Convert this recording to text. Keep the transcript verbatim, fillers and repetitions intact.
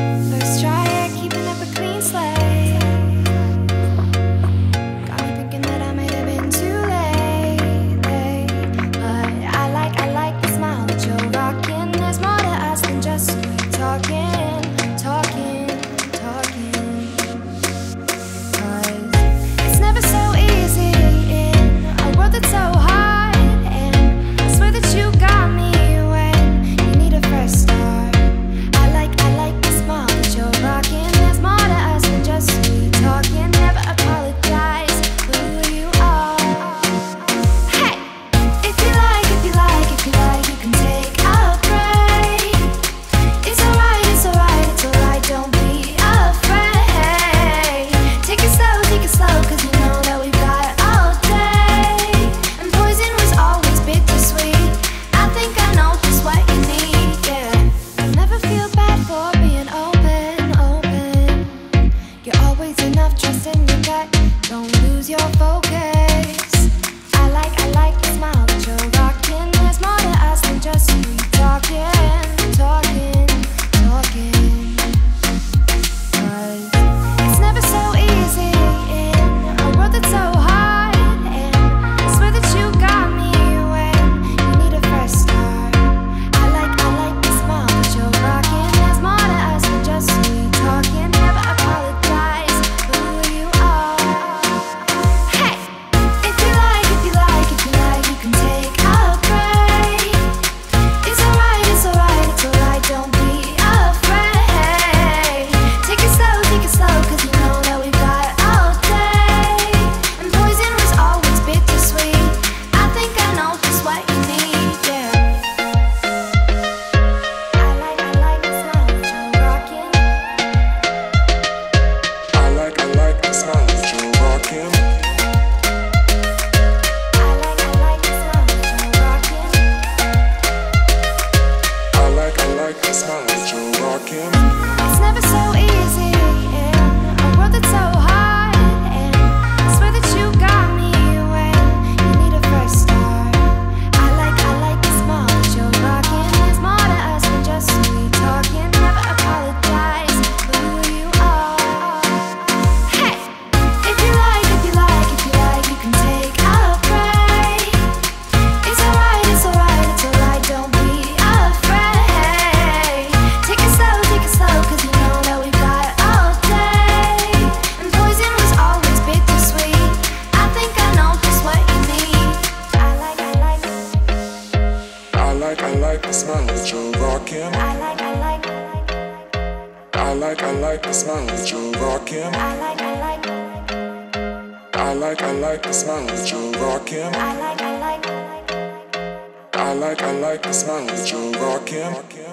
First try at keeping up a clean slate. Got me thinking that I might have been too late, late. But I like, I like the smile that you're rocking. There's more to us than just sweet talking, talking, talking. 'Cause it's never so easy in a world that's so hard. And I swear that you got me when you need a fresh start. I like, I like the smile that you're rocking. There's more to us than just sweet talking. Never apologize for who you are. Hey, if you like, if you like, if you like, you can take a break. It's alright, it's alright, it's alright. Don't be afraid. Take it slow, take it slow, 'cause you know that we've got all day. And poison was always bittersweet. I think I know just what you need, yeah. You'll never feel bad for being open, open. You're always enough, trust in your gut. Don't lose your focus. I like, I like the smile that you're rocking. There's more to us than just sweet talking, talking, talking. 'Cause it's never so easy in a world that's so hard. And I swear that you got me when you need a fresh start. I like, I like the smile that you're rocking. There's more to us than just sweet talking. Never apologize for who you are. Hey, if you like, if you like, if you like, you can take a break. It's alright, it's alright, it's alright. Don't be afraid. Take it slow, take it slow, 'cause you know that we've got all day. And poison was always bittersweet. I think I know just what you need, yeah. I like, I like the smile that you're rocking. I like, I like the smile that you're rocking. I like, I like the smile that you're rocking. I like, I like the smile that you're rocking. It's never so easy in a world that's so hard. And I swear that you got me when you need a fresh start. I like, I like the smile that you're rocking. There's more to us than just sweet talking. Never apologize for who you are. Hey, if you like, if you like, if you like, you can take a break. It's alright, it's alright, it's alright. Don't be afraid. Take it slow, take it slow, 'cause you know that we've got all day. And poison was always bittersweet. I think I know just what you need. I like, I like, I like, I like the smile that you're rocking. I like, I like, I like, I like the smile that you're rocking. I like, I like, I like, I like the smile that you're rocking. I like, I like. I like, I like the smile that you're rocking.